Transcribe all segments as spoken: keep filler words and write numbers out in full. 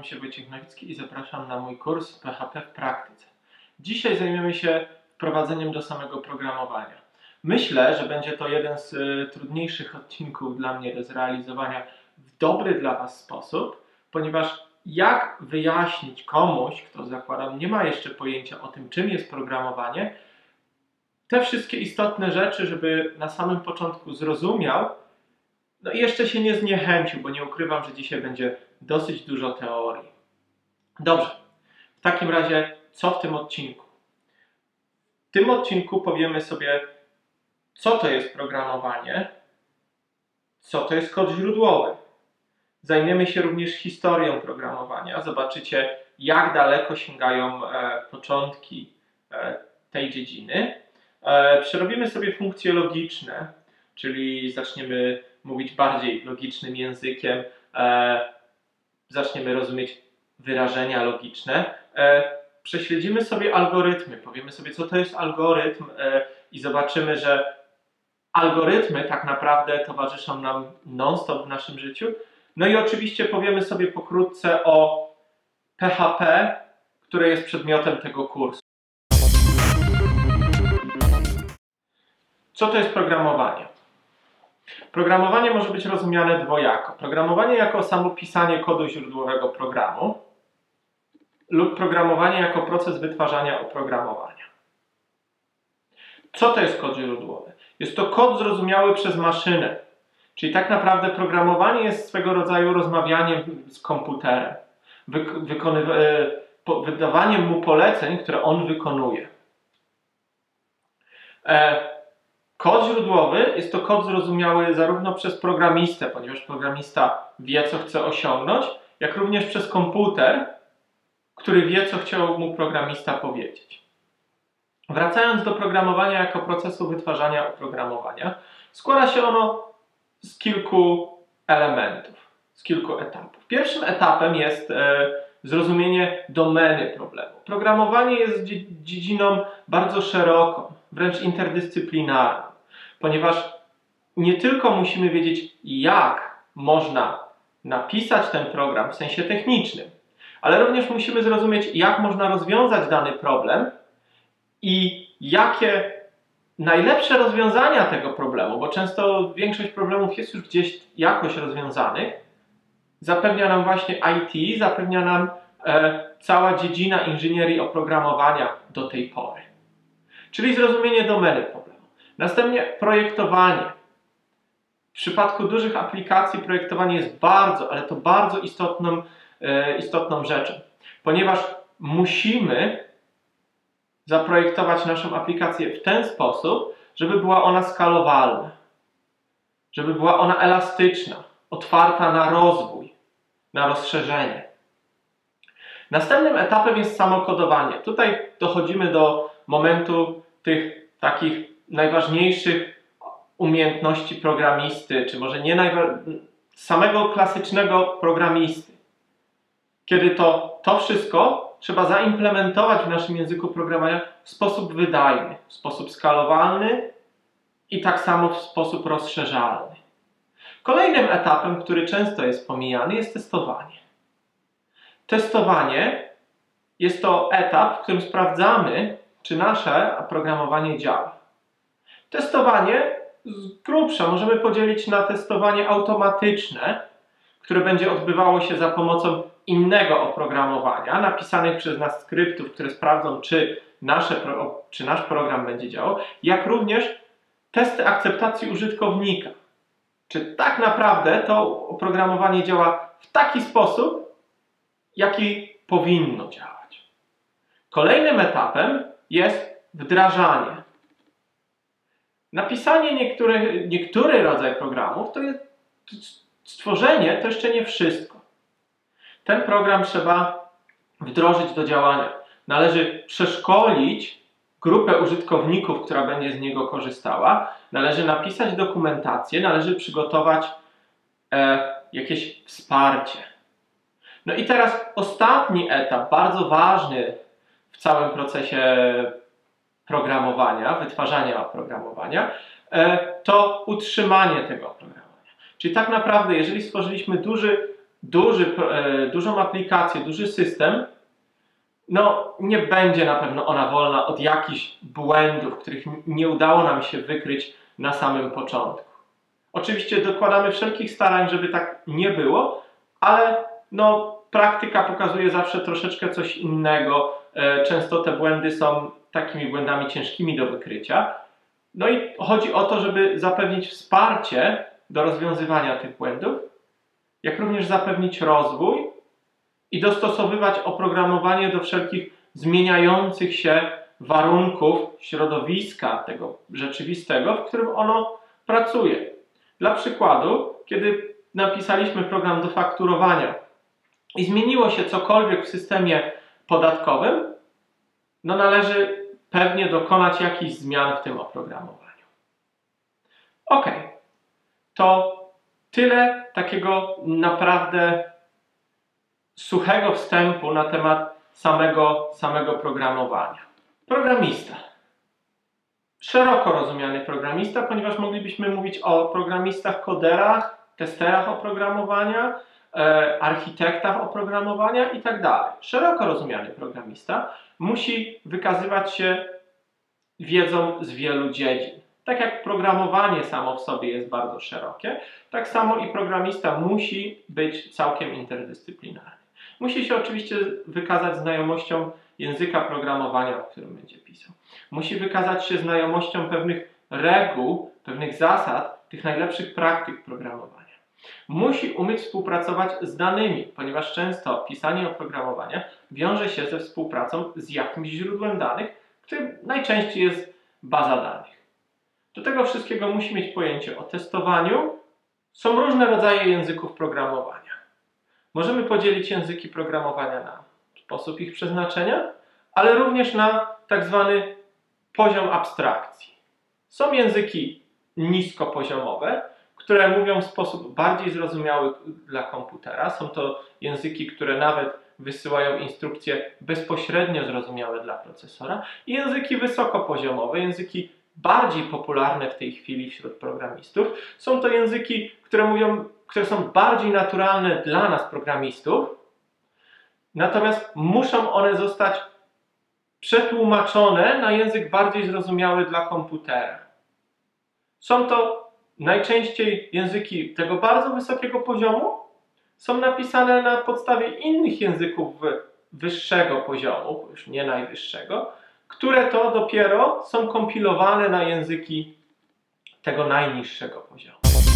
nazywam się Wojciech Nowicki i zapraszam na mój kurs P H P w praktyce. Dzisiaj zajmiemy się wprowadzeniem do samego programowania. Myślę, że będzie to jeden z y, trudniejszych odcinków dla mnie do zrealizowania w dobry dla Was sposób, ponieważ jak wyjaśnić komuś, kto zakładam nie ma jeszcze pojęcia o tym, czym jest programowanie, te wszystkie istotne rzeczy, żeby na samym początku zrozumiał, no i jeszcze się nie zniechęcił, bo nie ukrywam, że dzisiaj będzie dosyć dużo teorii. Dobrze, w takim razie co w tym odcinku? W tym odcinku powiemy sobie, co to jest programowanie, co to jest kod źródłowy. Zajmiemy się również historią programowania. Zobaczycie, jak daleko sięgają e, początki e, tej dziedziny. E, przerobimy sobie funkcje logiczne, czyli zaczniemy mówić bardziej logicznym językiem, e, zaczniemy rozumieć wyrażenia logiczne. E, prześledzimy sobie algorytmy, powiemy sobie, co to jest algorytm e, i zobaczymy, że algorytmy tak naprawdę towarzyszą nam non-stop w naszym życiu. No i oczywiście powiemy sobie pokrótce o P H P, które jest przedmiotem tego kursu. Co to jest programowanie? Programowanie może być rozumiane dwojako. Programowanie jako samo pisanie kodu źródłowego programu lub programowanie jako proces wytwarzania oprogramowania. Co to jest kod źródłowy? Jest to kod zrozumiały przez maszynę. Czyli tak naprawdę programowanie jest swego rodzaju rozmawianiem z komputerem. Wydawaniem mu poleceń, które on wykonuje. E Kod źródłowy jest to kod zrozumiały zarówno przez programistę, ponieważ programista wie, co chce osiągnąć, jak również przez komputer, który wie, co chciał mu programista powiedzieć. Wracając do programowania jako procesu wytwarzania oprogramowania, składa się ono z kilku elementów, z kilku etapów. Pierwszym etapem jest e, zrozumienie domeny problemu. Programowanie jest dziedziną bardzo szeroką, wręcz interdyscyplinarną, ponieważ nie tylko musimy wiedzieć, jak można napisać ten program w sensie technicznym, ale również musimy zrozumieć, jak można rozwiązać dany problem i jakie najlepsze rozwiązania tego problemu, bo często większość problemów jest już gdzieś jakoś rozwiązanych, zapewnia nam właśnie I T, zapewnia nam e, cała dziedzina inżynierii oprogramowania do tej pory. Czyli zrozumienie domeny problemu. Następnie projektowanie. W przypadku dużych aplikacji projektowanie jest bardzo, ale to bardzo istotną, e, istotną rzeczą, ponieważ musimy zaprojektować naszą aplikację w ten sposób, żeby była ona skalowalna, żeby była ona elastyczna, otwarta na rozwój, na rozszerzenie. Następnym etapem jest samo kodowanie. Tutaj dochodzimy do momentu tych takich najważniejszych umiejętności programisty, czy może nie najważniejszych, samego klasycznego programisty. Kiedy to, to wszystko trzeba zaimplementować w naszym języku programowania w sposób wydajny, w sposób skalowalny i tak samo w sposób rozszerzalny. Kolejnym etapem, który często jest pomijany, jest testowanie. Testowanie jest to etap, w którym sprawdzamy, czy nasze oprogramowanie działa. Testowanie z grubsza możemy podzielić na testowanie automatyczne, które będzie odbywało się za pomocą innego oprogramowania, napisanych przez nas skryptów, które sprawdzą, czy, nasze, czy nasz program będzie działał, jak również testy akceptacji użytkownika. Czy tak naprawdę to oprogramowanie działa w taki sposób, jaki powinno działać. Kolejnym etapem jest wdrażanie. Napisanie niektórych, niektóry rodzaj programów to jest stworzenie, to jeszcze nie wszystko. Ten program trzeba wdrożyć do działania. Należy przeszkolić grupę użytkowników, która będzie z niego korzystała. Należy napisać dokumentację, należy przygotować e, jakieś wsparcie. No i teraz ostatni etap, bardzo ważny w całym procesie programowania, wytwarzania oprogramowania, to utrzymanie tego oprogramowania. Czyli tak naprawdę, jeżeli stworzyliśmy duży duży, dużą aplikację, duży system, no nie będzie na pewno ona wolna od jakichś błędów, których nie udało nam się wykryć na samym początku. Oczywiście dokładamy wszelkich starań, żeby tak nie było, ale no, praktyka pokazuje zawsze troszeczkę coś innego. Często te błędy są takimi błędami ciężkimi do wykrycia. No i chodzi o to, żeby zapewnić wsparcie do rozwiązywania tych błędów, jak również zapewnić rozwój i dostosowywać oprogramowanie do wszelkich zmieniających się warunków środowiska tego rzeczywistego, w którym ono pracuje. Dla przykładu, kiedy napisaliśmy program do fakturowania i zmieniło się cokolwiek w systemie podatkowym, no należy pewnie dokonać jakichś zmian w tym oprogramowaniu. Ok, to tyle takiego naprawdę suchego wstępu na temat samego, samego programowania. Programista. Szeroko rozumiany programista, ponieważ moglibyśmy mówić o programistach, koderach, testerach oprogramowania, e, architektach oprogramowania i tak dalej. Szeroko rozumiany programista musi wykazywać się wiedzą z wielu dziedzin. Tak jak programowanie samo w sobie jest bardzo szerokie, tak samo i programista musi być całkiem interdyscyplinarny. Musi się oczywiście wykazać znajomością języka programowania, w którym będzie pisał. Musi wykazać się znajomością pewnych reguł, pewnych zasad, tych najlepszych praktyk programowania. Musi umieć współpracować z danymi, ponieważ często pisanie oprogramowania wiąże się ze współpracą z jakimś źródłem danych, którym najczęściej jest baza danych. Do tego wszystkiego musi mieć pojęcie o testowaniu. Są różne rodzaje języków programowania. Możemy podzielić języki programowania na sposób ich przeznaczenia, ale również na tak zwany poziom abstrakcji. Są języki niskopoziomowe, które mówią w sposób bardziej zrozumiały dla komputera. Są to języki, które nawet wysyłają instrukcje bezpośrednio zrozumiałe dla procesora. I języki wysokopoziomowe, języki bardziej popularne w tej chwili wśród programistów. Są to języki, które mówią, które są bardziej naturalne dla nas, programistów, natomiast muszą one zostać przetłumaczone na język bardziej zrozumiały dla komputera. Są to najczęściej języki tego bardzo wysokiego poziomu, są napisane na podstawie innych języków wyższego poziomu, już nie najwyższego, które to dopiero są kompilowane na języki tego najniższego poziomu.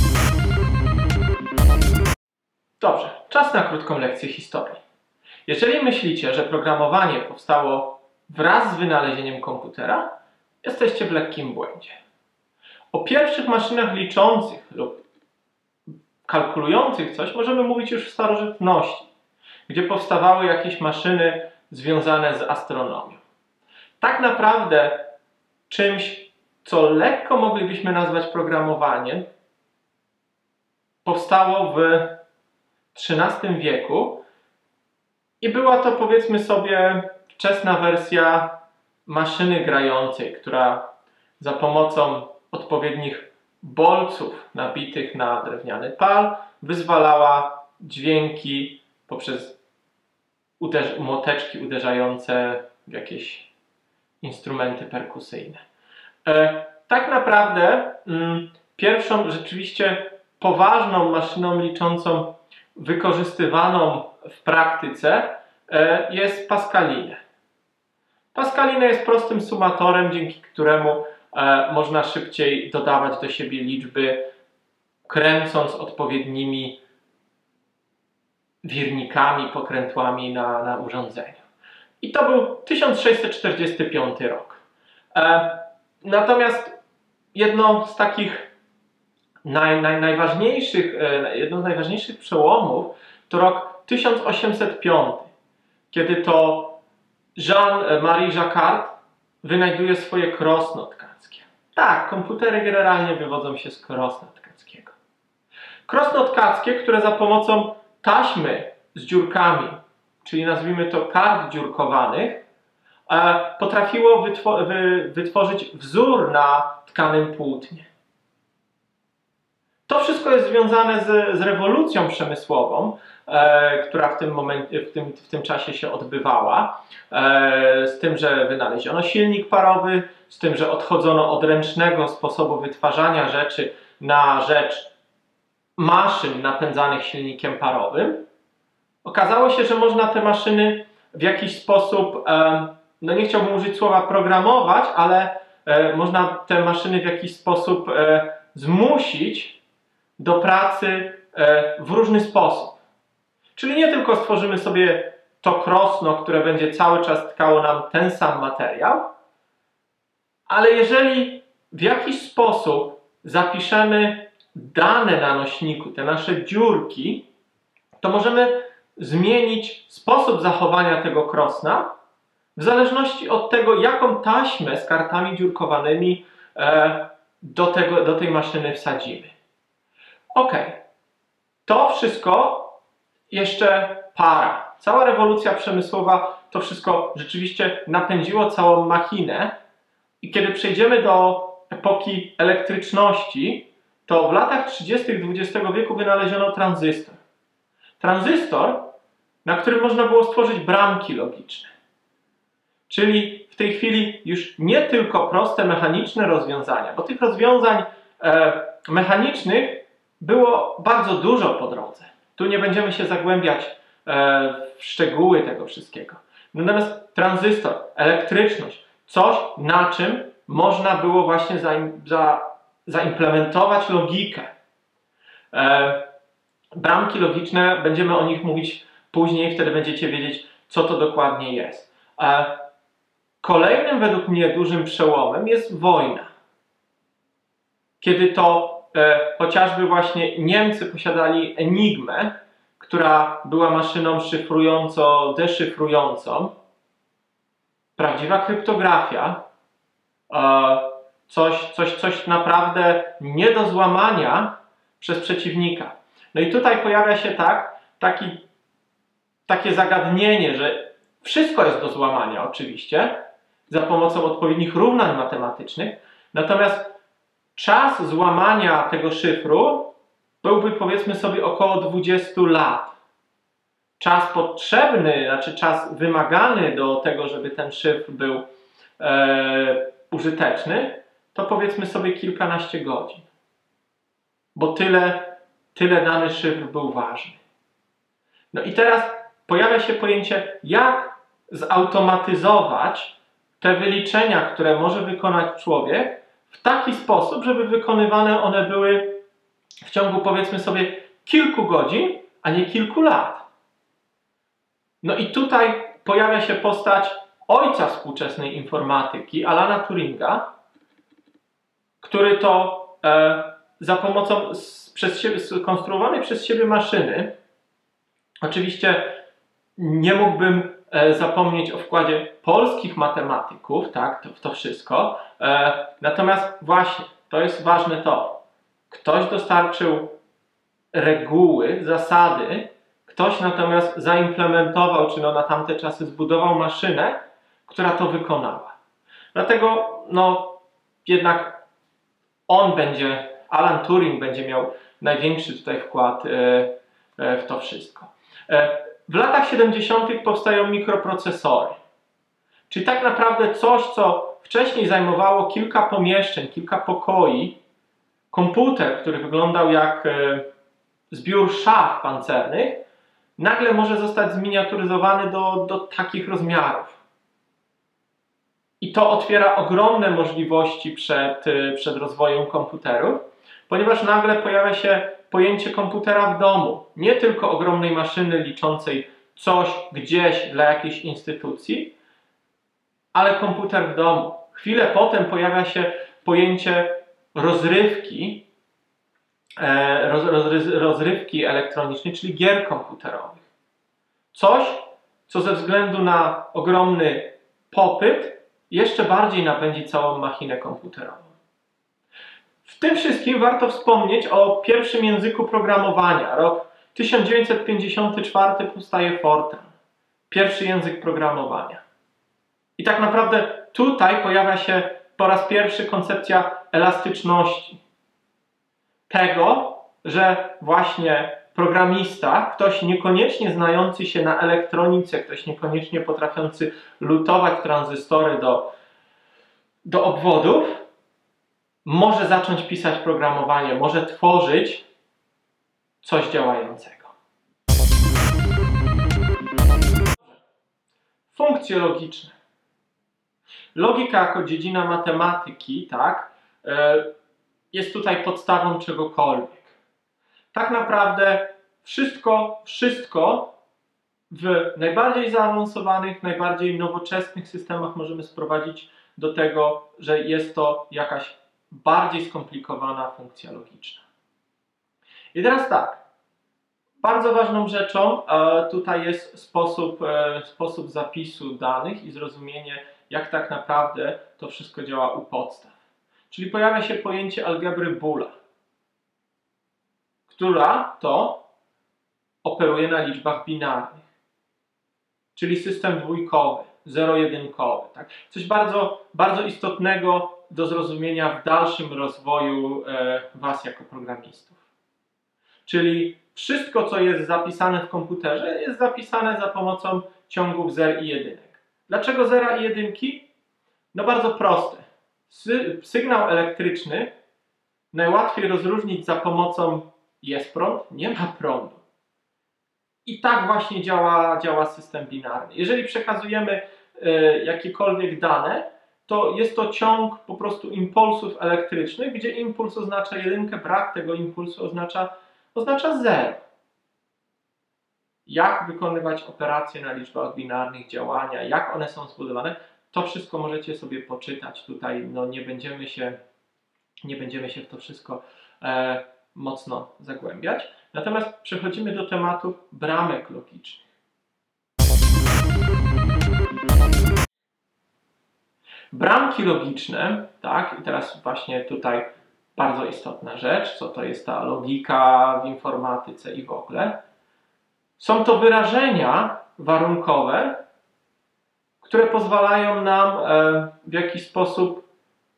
Dobrze, czas na krótką lekcję historii. Jeżeli myślicie, że programowanie powstało wraz z wynalezieniem komputera, jesteście w lekkim błędzie. O pierwszych maszynach liczących lub kalkulujących coś możemy mówić już w starożytności, gdzie powstawały jakieś maszyny związane z astronomią. Tak naprawdę czymś, co lekko moglibyśmy nazwać programowaniem, powstało w trzynastym wieku i była to, powiedzmy sobie, wczesna wersja maszyny grającej, która za pomocą odpowiednich bolców nabitych na drewniany pal wyzwalała dźwięki poprzez uderz młoteczki uderzające w jakieś instrumenty perkusyjne. E, tak naprawdę mm, pierwszą rzeczywiście poważną maszyną liczącą wykorzystywaną w praktyce e, jest Pascaline. Pascaline jest prostym sumatorem, dzięki któremu e, można szybciej dodawać do siebie liczby, kręcąc odpowiednimi wirnikami, pokrętłami na, na urządzeniu. I to był tysiąc sześćset czterdziesty piąty rok. E, natomiast jedną z takich naj, naj, najważniejszych, e, jedną z najważniejszych przełomów to rok tysiąc osiemset piąty, kiedy to Jean-Marie Jacquard wynajduje swoje krosno tkackie. Tak, komputery generalnie wywodzą się z krosna tkackiego. Krosno tkackie, które za pomocą taśmy z dziurkami, czyli nazwijmy to kart dziurkowanych, potrafiło wytwo wy wytworzyć wzór na tkanym płótnie. To wszystko jest związane z, z rewolucją przemysłową, e, która w tym momencie, w tym, w tym czasie się odbywała, e, z tym, że wynaleziono silnik parowy, z tym, że odchodzono od ręcznego sposobu wytwarzania rzeczy na rzecz maszyn napędzanych silnikiem parowym. Okazało się, że można te maszyny w jakiś sposób, e, no nie chciałbym użyć słowa programować, ale e, można te maszyny w jakiś sposób e, zmusić do pracy e, w różny sposób. Czyli nie tylko stworzymy sobie to krosno, które będzie cały czas tkało nam ten sam materiał, ale jeżeli w jakiś sposób zapiszemy dane na nośniku, te nasze dziurki, to możemy zmienić sposób zachowania tego krosna w zależności od tego, jaką taśmę z kartami dziurkowanymi e, do, tego, do tej maszyny wsadzimy. Ok, to wszystko jeszcze para. Cała rewolucja przemysłowa to wszystko rzeczywiście napędziło całą machinę i kiedy przejdziemy do epoki elektryczności, to w latach trzydziestych dwudziestego wieku wynaleziono tranzystor. Tranzystor, na którym można było stworzyć bramki logiczne. Czyli w tej chwili już nie tylko proste mechaniczne rozwiązania, bo tych rozwiązań e, mechanicznych było bardzo dużo po drodze. Tu nie będziemy się zagłębiać e, w szczegóły tego wszystkiego. Natomiast tranzystor, elektryczność, coś, na czym można było właśnie za, za, zaimplementować logikę. E, bramki logiczne, będziemy o nich mówić później, wtedy będziecie wiedzieć, co to dokładnie jest. E, kolejnym według mnie dużym przełomem jest wojna. Kiedy to e, chociażby właśnie Niemcy posiadali Enigmę, która była maszyną szyfrująco-deszyfrującą. Prawdziwa kryptografia, e, coś, coś, coś naprawdę nie do złamania przez przeciwnika. No i tutaj pojawia się tak, taki, takie zagadnienie, że wszystko jest do złamania oczywiście, za pomocą odpowiednich równań matematycznych, natomiast czas złamania tego szyfru byłby, powiedzmy sobie, około dwudziestu lat. Czas potrzebny, znaczy czas wymagany do tego, żeby ten szyfr był e, użyteczny, to powiedzmy sobie kilkanaście godzin. Bo tyle, tyle dany szyfr był ważny. No i teraz pojawia się pojęcie, jak zautomatyzować te wyliczenia, które może wykonać człowiek, w taki sposób, żeby wykonywane one były w ciągu, powiedzmy sobie, kilku godzin, a nie kilku lat. No i tutaj pojawia się postać ojca współczesnej informatyki, Alana Turinga, który to e, za pomocą z, przez siebie, skonstruowanej przez siebie maszyny, oczywiście nie mógłbym e, zapomnieć o wkładzie polskich matematyków, tak, to, to wszystko, e, natomiast właśnie, to jest ważne to, ktoś dostarczył reguły, zasady, ktoś natomiast zaimplementował, czy no na tamte czasy zbudował maszynę, która to wykonała. Dlatego no jednak on będzie, Alan Turing będzie miał największy tutaj wkład w to wszystko. W latach siedemdziesiątych powstają mikroprocesory. Czyli tak naprawdę coś, co wcześniej zajmowało kilka pomieszczeń, kilka pokoi, komputer, który wyglądał jak zbiór szaf pancernych, nagle może zostać zminiaturyzowany do, do takich rozmiarów. I to otwiera ogromne możliwości przed, przed rozwojem komputerów, ponieważ nagle pojawia się pojęcie komputera w domu. Nie tylko ogromnej maszyny liczącej coś gdzieś dla jakiejś instytucji, ale komputer w domu. Chwilę potem pojawia się pojęcie rozrywki, roz, roz, rozrywki elektronicznej, czyli gier komputerowych. Coś, co ze względu na ogromny popyt jeszcze bardziej napędzi całą machinę komputerową. W tym wszystkim warto wspomnieć o pierwszym języku programowania. Rok tysiąc dziewięćset pięćdziesiąty czwarty powstaje Fortran. Pierwszy język programowania. I tak naprawdę tutaj pojawia się po raz pierwszy koncepcja elastyczności. Tego, że właśnie programista, ktoś niekoniecznie znający się na elektronice, ktoś niekoniecznie potrafiący lutować tranzystory do, do obwodów, może zacząć pisać programowanie, może tworzyć coś działającego. Funkcje logiczne. Logika jako dziedzina matematyki, tak, jest tutaj podstawą czegokolwiek. Tak naprawdę wszystko, wszystko w najbardziej zaawansowanych, najbardziej nowoczesnych systemach możemy sprowadzić do tego, że jest to jakaś bardziej skomplikowana funkcja logiczna. I teraz tak, bardzo ważną rzeczą e, tutaj jest sposób, e, sposób zapisu danych i zrozumienie, jak tak naprawdę to wszystko działa u podstaw. Czyli pojawia się pojęcie algebry Boola, która to operuje na liczbach binarnych, czyli system dwójkowy, zero-jedynkowy. Tak? Coś bardzo, bardzo istotnego do zrozumienia w dalszym rozwoju e, Was jako programistów. Czyli wszystko, co jest zapisane w komputerze, jest zapisane za pomocą ciągów zer i jedynek. Dlaczego zera i jedynki? No bardzo proste. Sy sygnał elektryczny najłatwiej rozróżnić za pomocą jest prąd, nie ma prądu. I tak właśnie działa, działa system binarny. Jeżeli przekazujemy y, jakiekolwiek dane, to jest to ciąg po prostu impulsów elektrycznych, gdzie impuls oznacza jedynkę, brak tego impulsu oznacza, oznacza zero. Jak wykonywać operacje na liczbach binarnych, działania, jak one są zbudowane, to wszystko możecie sobie poczytać. Tutaj no, nie, będziemy się, nie będziemy się w to wszystko e, mocno zagłębiać. Natomiast przechodzimy do tematu bramek logicznych. Bramki logiczne, tak, i teraz właśnie tutaj bardzo istotna rzecz, co to jest ta logika w informatyce i w ogóle. Są to wyrażenia warunkowe, które pozwalają nam w jakiś sposób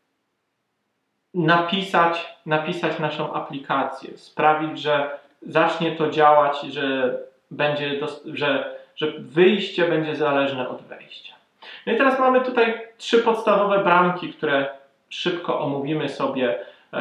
napisać, napisać naszą aplikację, sprawić, że zacznie to działać, że, będzie, że, że wyjście będzie zależne od wejścia. No i teraz mamy tutaj trzy podstawowe bramki, które szybko omówimy sobie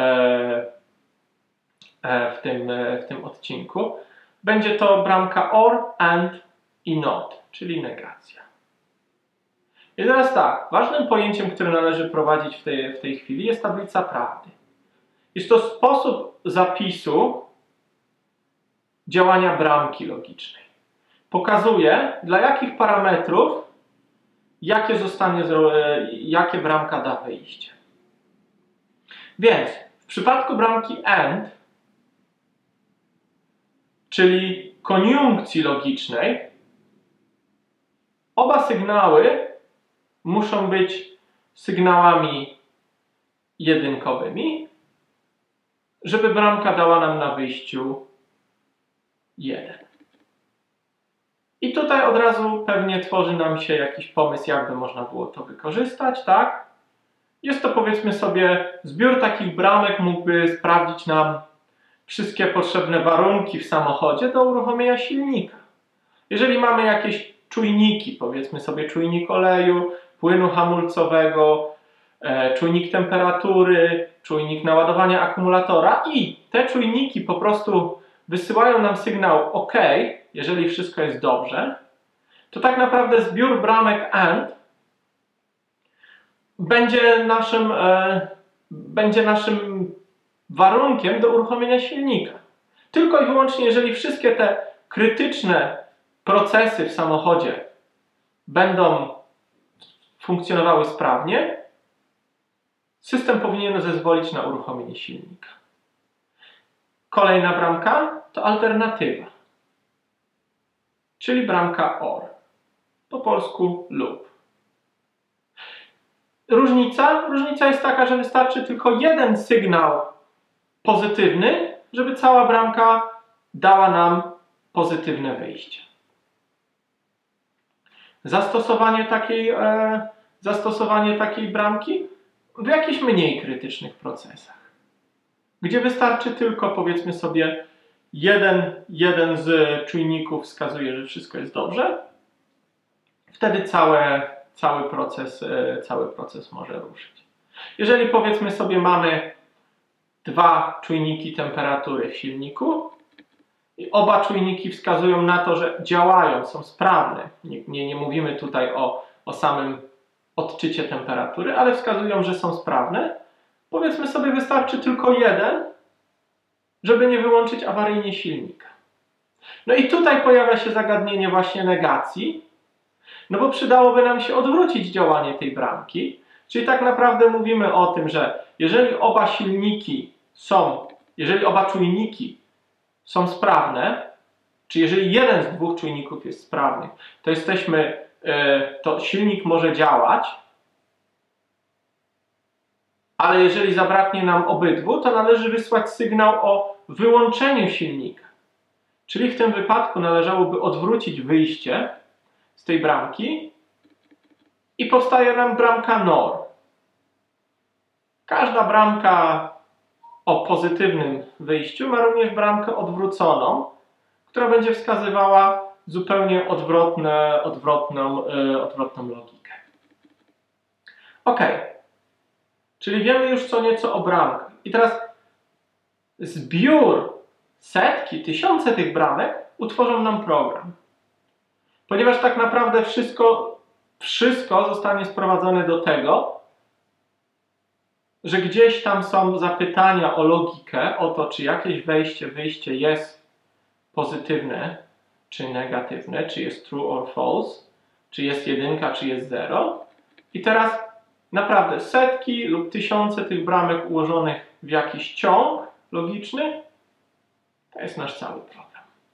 w tym, w tym odcinku. Będzie to bramka or, and i not, czyli negacja. I teraz tak, ważnym pojęciem, które należy prowadzić w tej, w tej chwili, jest tablica prawdy. Jest to sposób zapisu działania bramki logicznej. Pokazuje, dla jakich parametrów jakie, zostanie, jakie bramka da wyjście. Więc w przypadku bramki AND, czyli koniunkcji logicznej, oba sygnały muszą być sygnałami jedynkowymi, żeby bramka dała nam na wyjściu jeden. I tutaj od razu pewnie tworzy nam się jakiś pomysł, jakby można było to wykorzystać, tak? Jest to, powiedzmy sobie, zbiór takich bramek mógłby sprawdzić nam wszystkie potrzebne warunki w samochodzie do uruchomienia silnika. Jeżeli mamy jakieś czujniki, powiedzmy sobie czujnik oleju, płynu hamulcowego, e, czujnik temperatury, czujnik naładowania akumulatora i te czujniki po prostu wysyłają nam sygnał OK, jeżeli wszystko jest dobrze, to tak naprawdę zbiór bramek AND będzie naszym, e, będzie naszym warunkiem do uruchomienia silnika. Tylko i wyłącznie, jeżeli wszystkie te krytyczne procesy w samochodzie będą funkcjonowały sprawnie, system powinien zezwolić na uruchomienie silnika. Kolejna bramka to alternatywa, czyli bramka OR, po polsku lub. Różnica? Różnica jest taka, że wystarczy tylko jeden sygnał pozytywny, żeby cała bramka dała nam pozytywne wyjście. Zastosowanie takiej, e, zastosowanie takiej bramki w jakichś mniej krytycznych procesach, gdzie wystarczy tylko, powiedzmy sobie, jeden, jeden z czujników wskazuje, że wszystko jest dobrze, wtedy całe, cały, proces, cały proces może ruszyć. Jeżeli powiedzmy sobie mamy dwa czujniki temperatury w silniku i oba czujniki wskazują na to, że działają, są sprawne. Nie, nie, nie mówimy tutaj o, o samym odczycie temperatury, ale wskazują, że są sprawne. Powiedzmy sobie, wystarczy tylko jeden, żeby nie wyłączyć awaryjnie silnika. No i tutaj pojawia się zagadnienie właśnie negacji, no bo przydałoby nam się odwrócić działanie tej bramki, czyli tak naprawdę mówimy o tym, że jeżeli oba silniki są, jeżeli oba czujniki są sprawne, czy jeżeli jeden z dwóch czujników jest sprawny, to jesteśmy, to silnik może działać, ale jeżeli zabraknie nam obydwu, to należy wysłać sygnał o wyłączeniu silnika. Czyli w tym wypadku należałoby odwrócić wyjście z tej bramki i powstaje nam bramka N O R. Każda bramka o pozytywnym wyjściu ma również bramkę odwróconą, która będzie wskazywała zupełnie odwrotne, odwrotną, yy, odwrotną logikę. Ok. Czyli wiemy już co nieco o bramkach. I teraz zbiór, setki, tysiące tych bramek utworzą nam program. Ponieważ tak naprawdę wszystko, wszystko zostanie sprowadzone do tego, że gdzieś tam są zapytania o logikę, o to, czy jakieś wejście, wyjście jest pozytywne, czy negatywne, czy jest true or false, czy jest jedynka, czy jest zero. I teraz naprawdę setki lub tysiące tych bramek ułożonych w jakiś ciąg logiczny, to jest nasz cały program.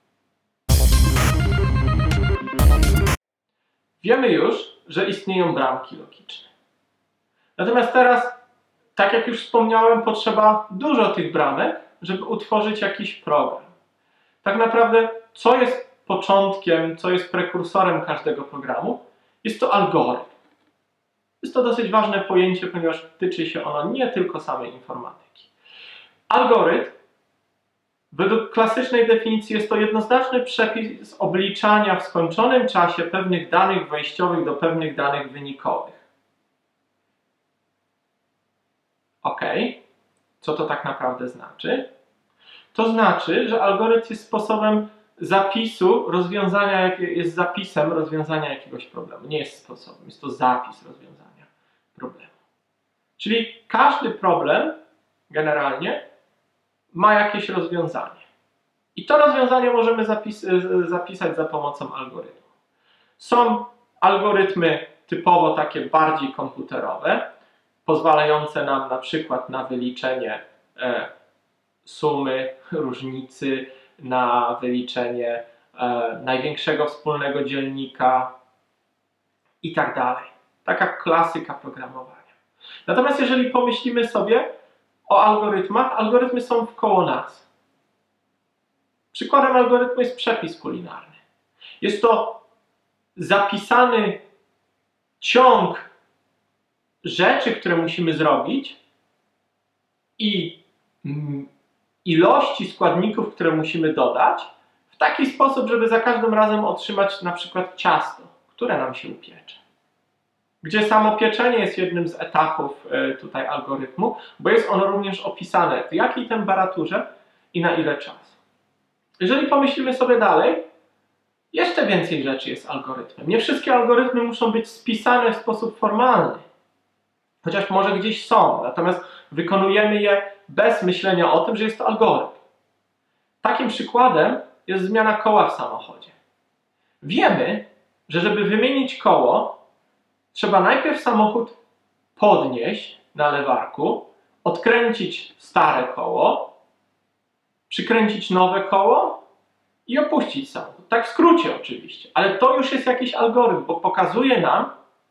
Wiemy już, że istnieją bramki logiczne. Natomiast teraz, tak jak już wspomniałem, potrzeba dużo tych bramek, żeby utworzyć jakiś program. Tak naprawdę, co jest początkiem, co jest prekursorem każdego programu? Jest to algorytm. Jest to dosyć ważne pojęcie, ponieważ tyczy się ono nie tylko samej informatyki. Algorytm, według klasycznej definicji, jest to jednoznaczny przepis obliczania w skończonym czasie pewnych danych wejściowych do pewnych danych wynikowych. Ok, co to tak naprawdę znaczy? To znaczy, że algorytm jest sposobem zapisu rozwiązania, jest zapisem rozwiązania jakiegoś problemu. Nie jest sposobem, jest to zapis rozwiązania problemu. Czyli każdy problem generalnie ma jakieś rozwiązanie. I to rozwiązanie możemy zapis zapisać za pomocą algorytmu. Są algorytmy typowo takie bardziej komputerowe, pozwalające nam na przykład na wyliczenie e, sumy, różnicy, na wyliczenie e, największego wspólnego dzielnika i tak dalej. Taka klasyka programowania. Natomiast jeżeli pomyślimy sobie o algorytmach, algorytmy są wkoło nas. Przykładem algorytmu jest przepis kulinarny. Jest to zapisany ciąg rzeczy, które musimy zrobić i ilości składników, które musimy dodać w taki sposób, żeby za każdym razem otrzymać na przykład ciasto, które nam się upiecze. Gdzie samo pieczenie jest jednym z etapów tutaj algorytmu, bo jest ono również opisane w jakiej temperaturze i na ile czasu. Jeżeli pomyślimy sobie dalej, jeszcze więcej rzeczy jest algorytmem. Nie wszystkie algorytmy muszą być spisane w sposób formalny. Chociaż może gdzieś są, natomiast wykonujemy je bez myślenia o tym, że jest to algorytm. Takim przykładem jest zmiana koła w samochodzie. Wiemy, że żeby wymienić koło, trzeba najpierw samochód podnieść na lewarku, odkręcić stare koło, przykręcić nowe koło i opuścić samochód. Tak w skrócie oczywiście, ale to już jest jakiś algorytm, bo pokazuje nam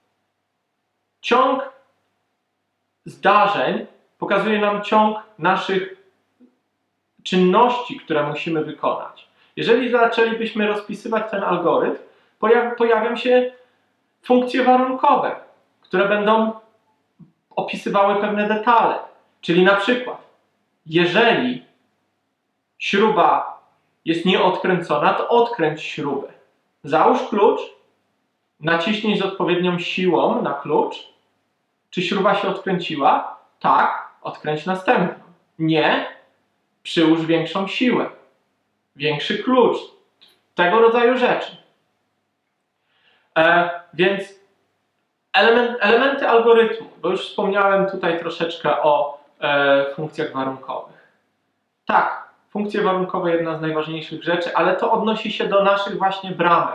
ciąg zdarzeń, pokazuje nam ciąg naszych czynności, które musimy wykonać. Jeżeli zaczęlibyśmy rozpisywać ten algorytm, pojaw pojawią się funkcje warunkowe, które będą opisywały pewne detale. Czyli na przykład, jeżeli śruba jest nieodkręcona, to odkręć śrubę. Załóż klucz, naciśnij z odpowiednią siłą na klucz. Czy śruba się odkręciła? Tak, odkręć następną. Nie, przyłóż większą siłę, większy klucz, tego rodzaju rzeczy. E, więc element, elementy algorytmu, bo już wspomniałem tutaj troszeczkę o e, funkcjach warunkowych. Tak, funkcje warunkowe jedna z najważniejszych rzeczy, ale to odnosi się do naszych właśnie bramek.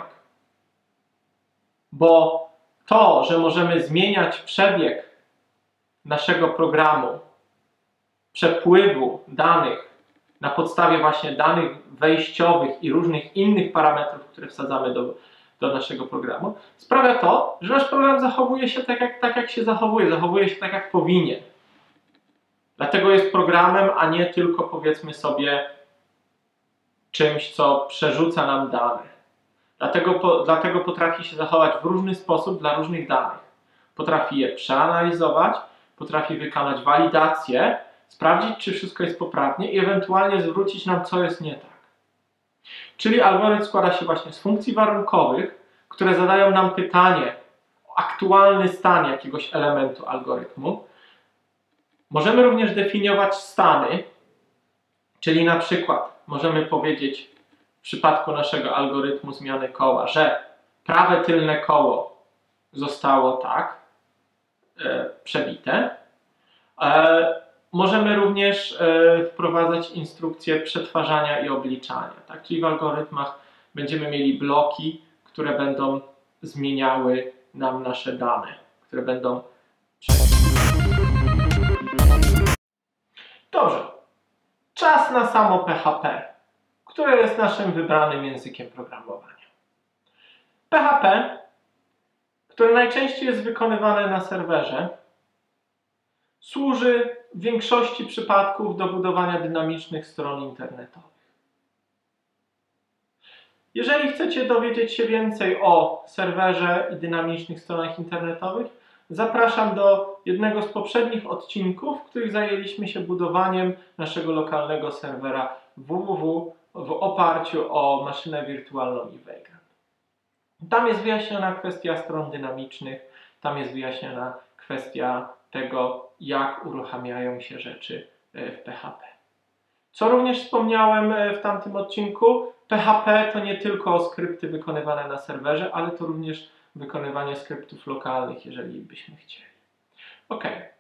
Bo to, że możemy zmieniać przebieg naszego programu, przepływu danych na podstawie właśnie danych wejściowych i różnych innych parametrów, które wsadzamy do, do naszego programu, sprawia to, że nasz program zachowuje się tak jak, tak, jak się zachowuje, zachowuje się tak, jak powinien. Dlatego jest programem, a nie tylko, powiedzmy sobie, czymś, co przerzuca nam dane. Dlatego, po, dlatego potrafi się zachować w różny sposób dla różnych danych. Potrafi je przeanalizować, potrafi wykonać walidację, sprawdzić, czy wszystko jest poprawnie i ewentualnie zwrócić nam, co jest nie tak. Czyli algorytm składa się właśnie z funkcji warunkowych, które zadają nam pytanie o aktualny stan jakiegoś elementu algorytmu. Możemy również definiować stany, czyli na przykład możemy powiedzieć w przypadku naszego algorytmu zmiany koła, że prawe tylne koło zostało tak e, przebite. E, możemy też e, wprowadzać instrukcje przetwarzania i obliczania. Tak? Czyli w algorytmach będziemy mieli bloki, które będą zmieniały nam nasze dane, które będą... Dobrze. Czas na samo P H P, które jest naszym wybranym językiem programowania. P H P, które najczęściej jest wykonywane na serwerze, służy w większości przypadków do budowania dynamicznych stron internetowych. Jeżeli chcecie dowiedzieć się więcej o serwerze i dynamicznych stronach internetowych, zapraszam do jednego z poprzednich odcinków, w których zajęliśmy się budowaniem naszego lokalnego serwera www w oparciu o maszynę wirtualną i Vagrant. Tam jest wyjaśniona kwestia stron dynamicznych, tam jest wyjaśniona kwestia tego, jak uruchamiają się rzeczy w P H P. Co również wspomniałem w tamtym odcinku, P H P to nie tylko skrypty wykonywane na serwerze, ale to również wykonywanie skryptów lokalnych, jeżeli byśmy chcieli. Ok.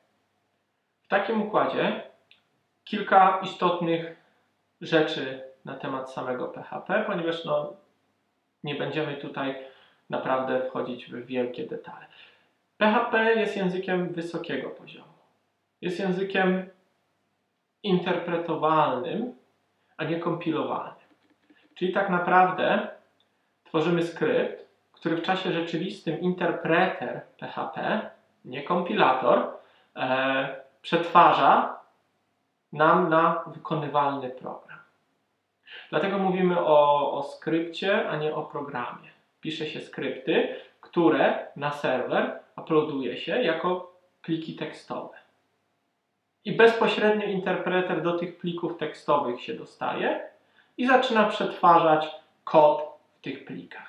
W takim układzie kilka istotnych rzeczy na temat samego P H P, ponieważ no, nie będziemy tutaj naprawdę wchodzić w wielkie detale. P H P jest językiem wysokiego poziomu. Jest językiem interpretowalnym, a nie kompilowalnym. Czyli tak naprawdę tworzymy skrypt, który w czasie rzeczywistym interpreter P H P, nie kompilator, e, przetwarza nam na wykonywalny program. Dlatego mówimy o, o skrypcie, a nie o programie. Pisze się skrypty, które na serwer uploaduje się jako pliki tekstowe. I bezpośrednio interpreter do tych plików tekstowych się dostaje i zaczyna przetwarzać kod w tych plikach.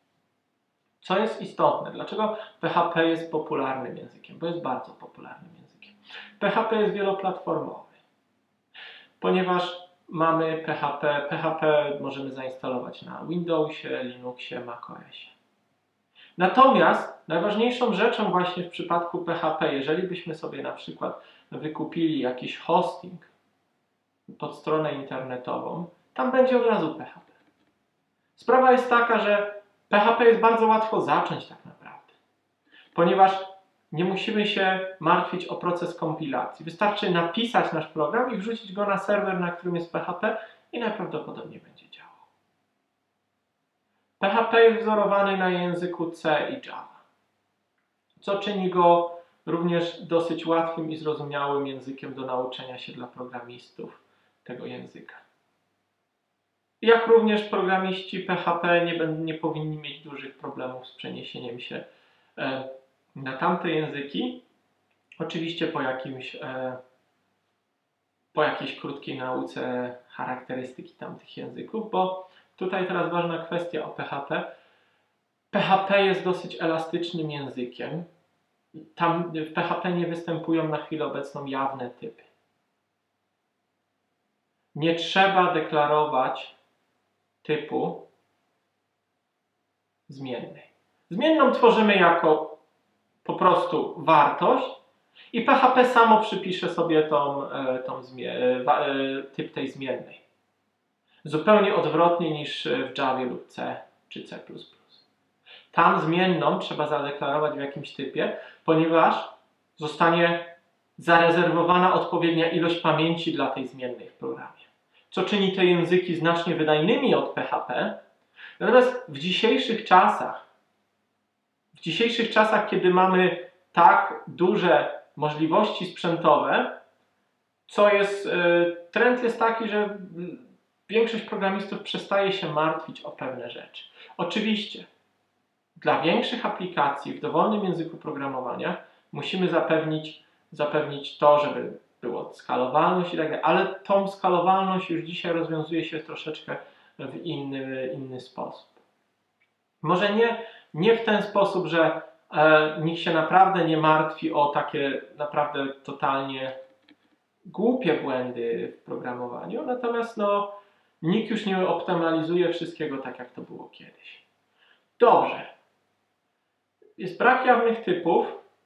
Co jest istotne? Dlaczego P H P jest popularnym językiem? Bo jest bardzo popularnym językiem. P H P jest wieloplatformowy, ponieważ mamy P H P, P H P możemy zainstalować na Windowsie, Linuxie, macOSie. Natomiast najważniejszą rzeczą właśnie w przypadku P H P, jeżeli byśmy sobie na przykład wykupili jakiś hosting pod stronę internetową, tam będzie od razu P H P. Sprawa jest taka, że P H P jest bardzo łatwo zacząć tak naprawdę, ponieważ nie musimy się martwić o proces kompilacji. Wystarczy napisać nasz program i wrzucić go na serwer, na którym jest P H P i najprawdopodobniej będzie działał. P H P jest wzorowany na języku C i Java, co czyni go również dosyć łatwym i zrozumiałym językiem do nauczenia się dla programistów tego języka. Jak również programiści P H P nie, nie powinni mieć dużych problemów z przeniesieniem się e, na tamte języki. Oczywiście po jakimś, e, po jakiejś krótkiej nauce charakterystyki tamtych języków, bo tutaj teraz ważna kwestia o P H P. P H P jest dosyć elastycznym językiem. Tam w P H P nie występują na chwilę obecną jawne typy. Nie trzeba deklarować typu zmiennej. Zmienną tworzymy jako po prostu wartość i P H P samo przypisze sobie tą, tą typ tej zmiennej. Zupełnie odwrotnie niż w Javie lub C czy C plus plus. Tam zmienną trzeba zadeklarować w jakimś typie, ponieważ zostanie zarezerwowana odpowiednia ilość pamięci dla tej zmiennej w programie. Co czyni te języki znacznie wydajnymi od P H P. Natomiast w dzisiejszych czasach, w dzisiejszych czasach, kiedy mamy tak duże możliwości sprzętowe, co jest, trend jest taki, że większość programistów przestaje się martwić o pewne rzeczy. Oczywiście dla większych aplikacji w dowolnym języku programowania musimy zapewnić, zapewnić to, żeby było skalowalność i tak dalej, ale tą skalowalność już dzisiaj rozwiązuje się troszeczkę w inny, inny sposób. Może nie, nie w ten sposób, że e, nikt się naprawdę nie martwi o takie naprawdę totalnie głupie błędy w programowaniu, natomiast no, nikt już nie optymalizuje wszystkiego tak, jak to było kiedyś. Dobrze. Jest brak jawnych typów,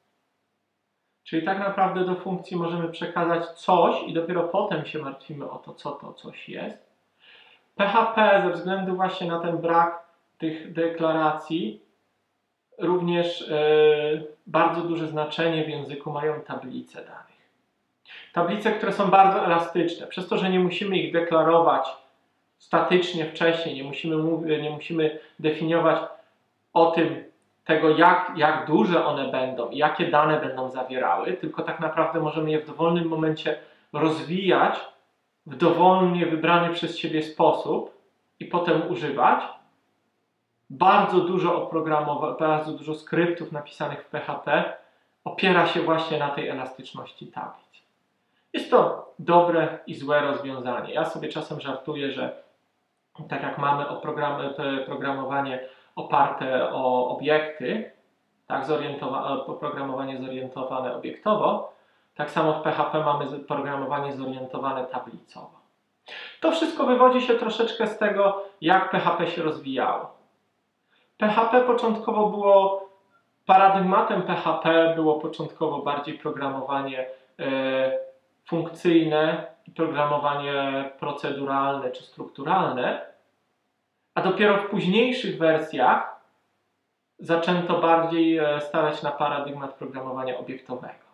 czyli tak naprawdę do funkcji możemy przekazać coś i dopiero potem się martwimy o to, co to coś jest. P H P ze względu właśnie na ten brak tych deklaracji również yy, bardzo duże znaczenie w języku mają tablice danych. Tablice, które są bardzo elastyczne, przez to, że nie musimy ich deklarować statycznie wcześniej, nie musimy, nie musimy definiować o tym, tego jak, jak duże one będą i jakie dane będą zawierały, tylko tak naprawdę możemy je w dowolnym momencie rozwijać w dowolnie wybrany przez siebie sposób i potem używać. Bardzo dużo oprogramowań, bardzo dużo skryptów napisanych w P H P opiera się właśnie na tej elastyczności tablic. Jest to dobre i złe rozwiązanie. Ja sobie czasem żartuję, że tak jak mamy oprogramowanie oparte o obiekty, tak, oprogramowanie zorientowane obiektowo, tak samo w P H P mamy programowanie zorientowane tablicowo. To wszystko wywodzi się troszeczkę z tego, jak P H P się rozwijało. P H P początkowo było, paradygmatem P H P było początkowo bardziej programowanie e, funkcyjne i programowanie proceduralne czy strukturalne, a dopiero w późniejszych wersjach zaczęto bardziej stawiać na paradygmat programowania obiektowego.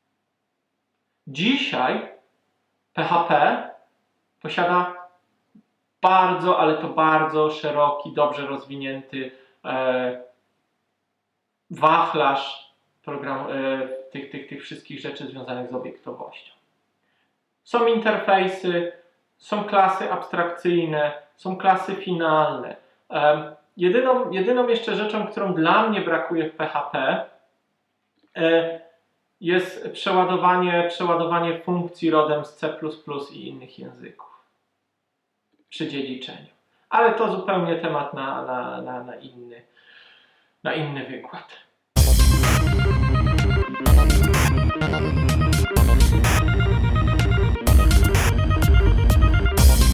Dzisiaj P H P posiada bardzo, ale to bardzo szeroki, dobrze rozwinięty e, wachlarz program, e, tych, tych, tych wszystkich rzeczy związanych z obiektowością. Są interfejsy, są klasy abstrakcyjne, są klasy finalne. E, jedyną, jedyną jeszcze rzeczą, którą dla mnie brakuje w P H P, e, jest przeładowanie, przeładowanie funkcji rodem z C plus plus i innych języków przy dziedziczeniu. Ale to zupełnie temat na, na, na, na, inny, na inny wykład.